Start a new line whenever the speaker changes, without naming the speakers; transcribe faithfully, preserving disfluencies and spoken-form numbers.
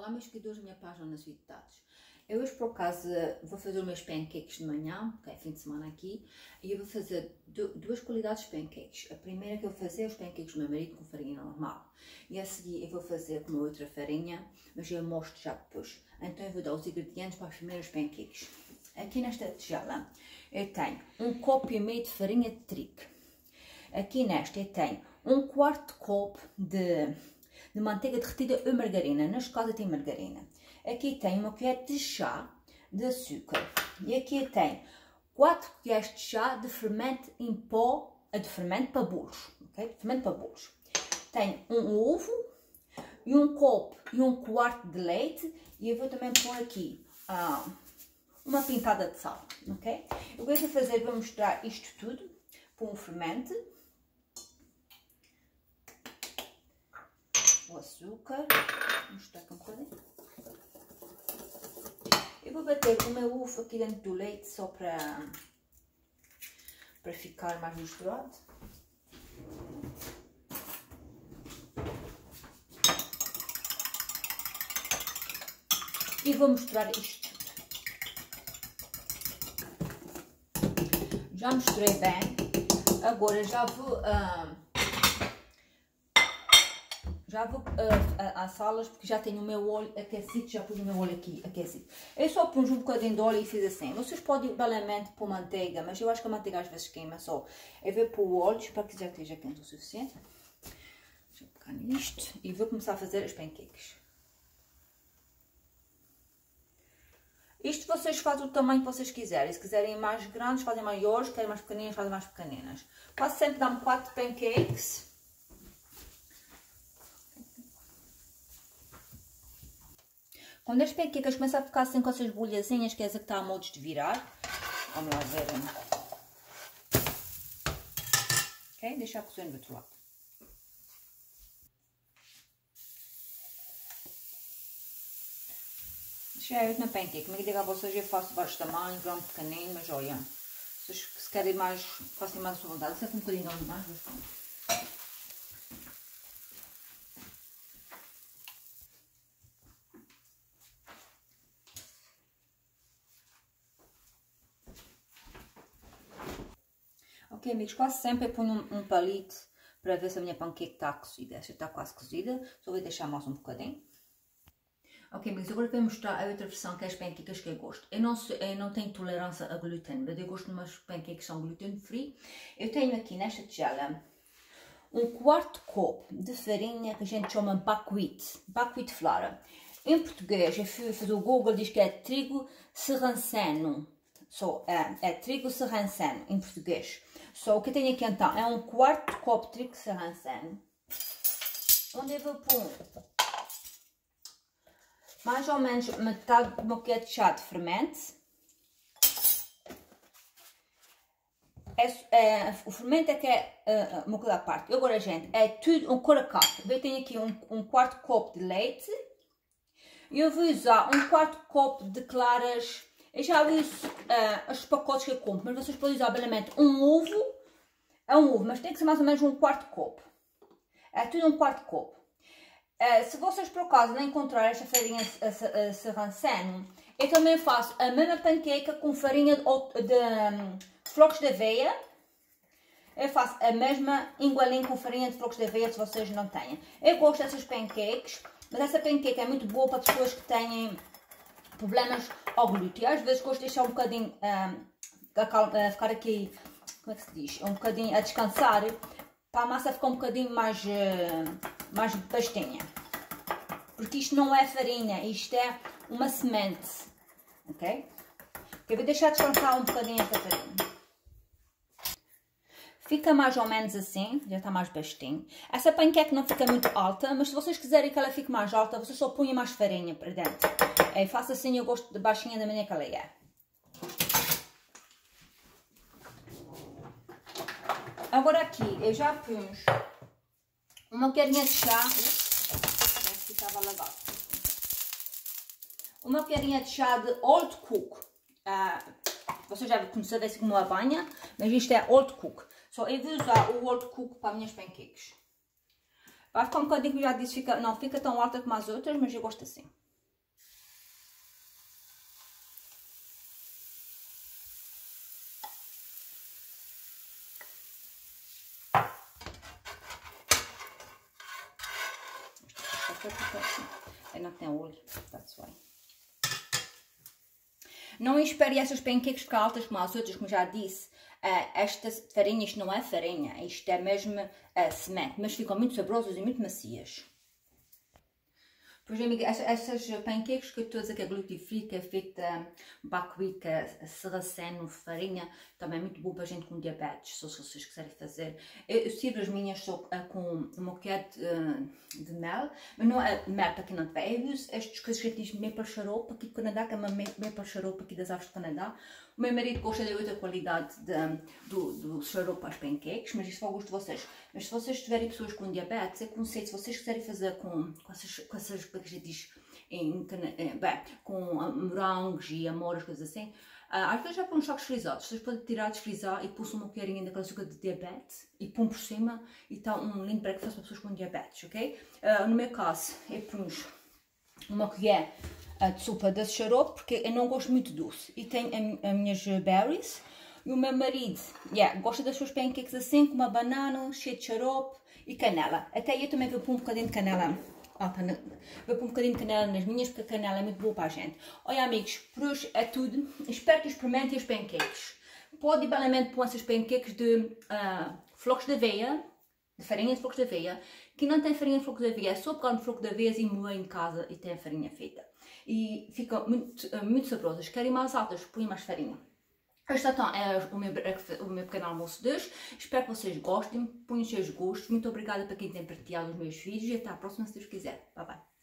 Olá, meus seguidores da minha página nas novidades. Eu hoje, por acaso, vou fazer os meus pancakes de manhã, que é fim de semana aqui, e eu vou fazer duas qualidades de pancakes. A primeira que eu vou fazer é os pancakes do meu marido com farinha normal. E a seguir eu vou fazer com uma outra farinha, mas eu mostro já depois. Então eu vou dar os ingredientes para os primeiros pancakes. Aqui nesta tigela eu tenho um copo e meio de farinha de trigo. Aqui nesta eu tenho um quarto de copo de... de manteiga derretida ou margarina, neste caso eu tenho margarina. Aqui tenho uma colher de chá de açúcar. E aqui eu tenho quatro colheres de chá de fermento em pó, de fermento para bolos, ok? Fermento para bolos. Tenho um ovo e um copo e um quarto de leite e eu vou também pôr aqui ah, uma pintada de sal, ok? Eu vou fazer, vou mostrar isto tudo com o fermento. O açúcar, vou mostrar aqui um bocadinho. Eu vou bater o meu ovo aqui dentro do leite só para, para ficar mais misturado. E vou misturar isto tudo. Já misturei bem, agora já vou... Uh, Já vou uh, às salas porque já tenho o meu óleo aquecido, já pus o meu óleo aqui aquecido. Eu só pus um bocadinho de óleo e fiz assim. Vocês podem belamente pôr manteiga, mas eu acho que a manteiga às vezes queima só. Eu vou pôr o óleo, espero que já esteja quente o suficiente. Deixa eu pegar nisto e vou começar a fazer os pancakes. Isto vocês fazem o tamanho que vocês quiserem. Se quiserem mais grandes, fazem maiores. Se querem mais pequeninas, fazem mais pequeninas. Quase sempre dá-me quatro pancakes. Quando as pancakes começam a ficar assim com essas bolhazinhas, quer dizer que está a modos de virar. Vamos lá ver. Ok? Deixar cozer do outro lado. Já é na pancake. Como é que digo a vocês, eu faço vários tamanhos, grande, pequenino, mas olha, vocês se querem mais, façam mais à sua vontade. Sempre um bocadinho de mais, mas pronto. Ok, amigos, quase sempre eu ponho um, um palito para ver se a minha pancake está cozida. Esta está quase cozida, só vou deixar mais um bocadinho. Ok, amigos, agora vou mostrar a outra versão que é as pancakes que eu gosto. Eu não, sou, eu não tenho tolerância a glúten, mas eu gosto de umas pancakes que são gluten free. Eu tenho aqui nesta tigela um quarto copo de farinha que a gente chama buckwheat, buckwheat flour. Em português, eu fui fazer o Google, diz que é trigo sarraceno. So, é, é trigo sarraceno em português. So, o que eu tenho aqui então é um quarto de copo de trigo sarraceno, onde eu vou pôr mais ou menos metade de uma colher de chá de fermento. É, é, o fermento é que é uh, uma coisa à parte. Agora, gente, é tudo um coracato. Eu tenho aqui um, um quarto de copo de leite e eu vou usar um quarto de copo de claras. Eu já uso uh, os pacotes que eu compro, mas vocês podem usar belamente um ovo, é um ovo, mas tem que ser mais ou menos um quarto de copo. É tudo um quarto de copo. Uh, se vocês por acaso não encontrarem esta farinha uh, sarraceno, eu também faço a mesma panqueca com farinha de, de um, flocos de aveia. Eu faço a mesma igualinha com farinha de flocos de aveia se vocês não têm. Eu gosto dessas pancakes, mas essa panqueca é muito boa para pessoas que têm problemas ao glúten. Às vezes gosto de deixar um bocadinho um, a ficar aqui, como é que se diz? Um bocadinho a descansar, para a massa ficar um bocadinho mais, uh, mais pastinha. Porque isto não é farinha, isto é uma semente, ok? Eu vou deixar descansar um bocadinho esta farinha. Fica mais ou menos assim, já está mais pastinho. Essa panqueca não fica muito alta, mas se vocês quiserem que ela fique mais alta, vocês só põem mais farinha para dentro. Eu faço assim, eu gosto de baixinha da maneira que ela é. Agora aqui, eu já pus uma colherinha de chá. Parece que estava lagado. Uma colherinha de chá de Old Cook. Uh, vocês já conhecem assim como uma banha, mas isto é Old Cook. Só eu vou usar o Old Cook para as minhas pancakes. Vai ficar um bocadinho, como já disse, fica, não fica tão alta como as outras, mas eu gosto assim. I não tem óleo, that's why. Não espere essas pancakes ficar altas como as outras, como já disse. Uh, estas farinhas não é farinha, isto é mesmo uh, semente, mas ficam muito saborosas e muito macias. Pois, amiga, estas pancakes que eu estou a dizer que é gluten free, que é feita buckwheat, que é sarraceno, farinha, também é muito boa para gente com diabetes, se vocês quiserem fazer. Eu, eu sirvo as minhas só uh, com um bocadinho de, de mel, mas não é mel para quem não tem. Eu uso estas coisas que a gente diz maple syrup aqui do Canadá, que é uma maple syrup aqui das aves do Canadá. O meu marido gosta de outra qualidade de, do, do syrup para as pancakes, mas isso vai ao gosto de vocês. Mas se vocês tiverem pessoas com diabetes, eu aconselho, se vocês quiserem fazer com, com essas, com essas que a gente diz, em, bem, com morangos e amoras, coisas assim, uh, às vezes já põem choques frisados. Vocês podem tirar, desfrisar e pôr uma colherinha daquela açúcar de diabetes e pôr por cima e está um lindo breakfast para pessoas com diabetes, ok? Uh, no meu caso, eu ponho uma colher de sopa de xarope, porque eu não gosto muito doce. E tenho as minhas berries. E o meu marido yeah, gosta das suas pancakes assim, com uma banana, cheia de xarope e canela. Até eu também vou pôr um bocadinho de canela. Vou pôr um bocadinho de canela nas minhas, porque a canela é muito boa para a gente. Olha, amigos, por hoje é tudo. Espero que experimentem as pancakes. Pode, belamente, pôr essas pancakes de uh, flocos de aveia, de farinha de flocos de aveia. Quem não tem farinha de flocos de aveia, é só pegar um floco de aveia e moer em casa e tem a farinha feita. E ficam muito, muito saborosas. Querem mais altas, põem mais farinha. Este então é o meu, o meu pequeno almoço de hoje. Espero que vocês gostem, ponham os seus gostos. Muito obrigada para quem tem partilhado os meus vídeos e até à próxima, se Deus quiser. Bye bye.